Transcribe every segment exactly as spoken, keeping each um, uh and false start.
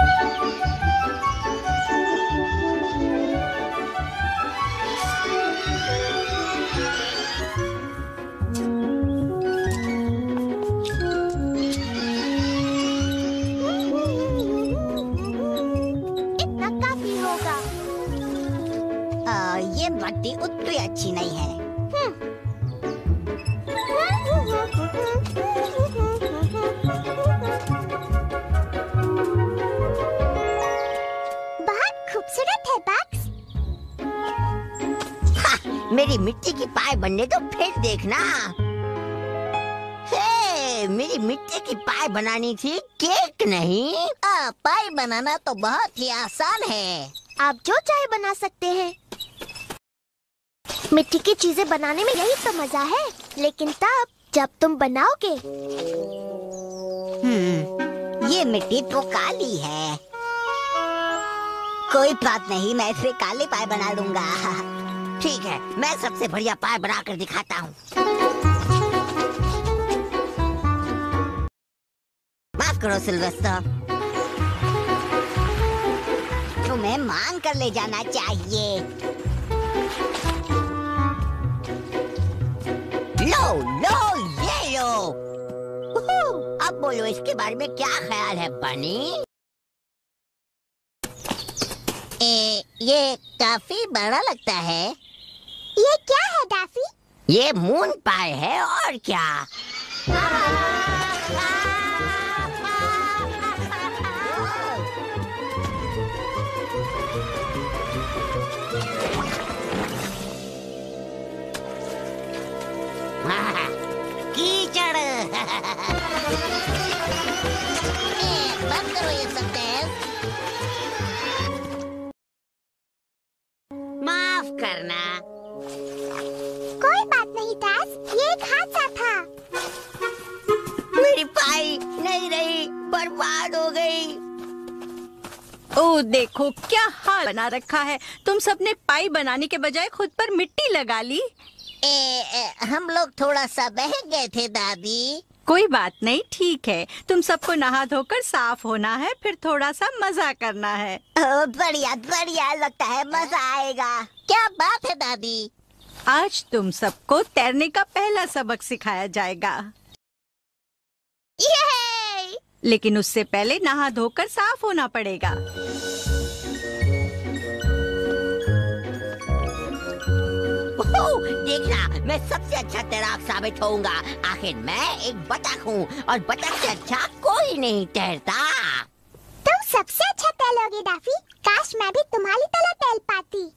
इतना काफी होगा। आ, ये मट्टी उतनी अच्छी नहीं है। बहुत खूबसूरत है बक्स। मेरी मिट्टी की पाई बनने दो, फिर देखना। हे, मेरी मिट्टी की पाई बनानी थी, केक नहीं। आ, पाई बनाना तो बहुत ही आसान है। आप जो चाहे बना सकते हैं। मिट्टी की चीजें बनाने में यही तो मजा है, लेकिन तब जब तुम बनाओगे। हम्म, ये मिट्टी तो काली है। कोई बात नहीं, मैं इसे काली पाई बना लूंगा। ठीक है, मैं सबसे बढ़िया पाई बनाकर दिखाता हूँ। माफ करो सिल्वेस्टर, तुम्हें मांग कर ले जाना चाहिए। लो लो ये लो। अब बोलो, इसके बारे में क्या ख्याल है बनी? ए, ये काफी बड़ा लगता है। ये क्या है डाफी? ये मून पाई है और क्या। कीचड़। बंद करो ये सब तेज। माफ करना। कोई बात नहीं टास, ये एक हादसा था। मेरी पाई नहीं रही, बर्बाद हो गई। ओह देखो क्या हाल बना रखा है। तुम सबने पाई बनाने के बजाय खुद पर मिट्टी लगा ली। ए, ए, हम लोग थोड़ा सा बहक गए थे दादी। कोई बात नहीं, ठीक है। तुम सबको नहा धोकर साफ होना है, फिर थोड़ा सा मजा करना है। ओ, बढ़िया बढ़िया, लगता है मजा आएगा। क्या बात है दादी। आज तुम सबको तैरने का पहला सबक सिखाया जाएगा, ये! लेकिन उससे पहले नहा धोकर साफ होना पड़ेगा। ओह, देखना, मैं सबसे अच्छा तैराक साबित होऊंगा। आखिर मैं एक बतख हूँ और बतख से अच्छा कोई नहीं तैरता। तुम सबसे अच्छा तैरोगे डाफी। काश मैं भी तुम्हारी तरह तैर पाती।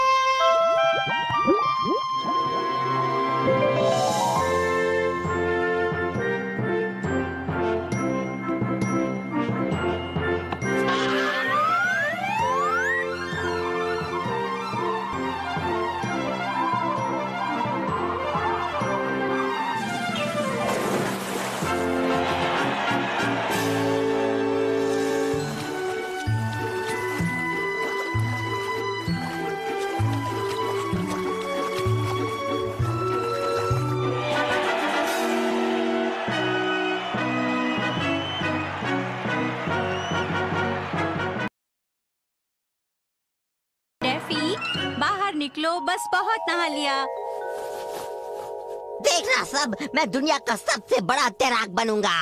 बाहर निकलो, बस बहुत नहा लिया। देखना सब, मैं दुनिया का सबसे बड़ा तैराक बनूंगा।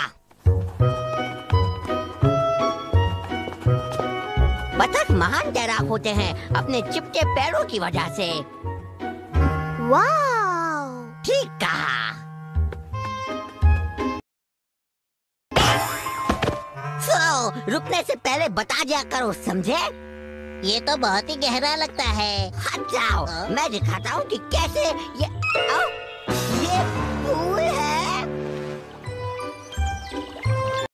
बतख महान तैराक होते हैं अपने चिपटे पैरों की वजह से। वाह! ठीक कहा। सो, रुकने से पहले बता दिया करो, समझे? ये तो बहुत ही गहरा लगता है। हट जाओ, मैं दिखाता हूँ कि कैसे ये, आ, ये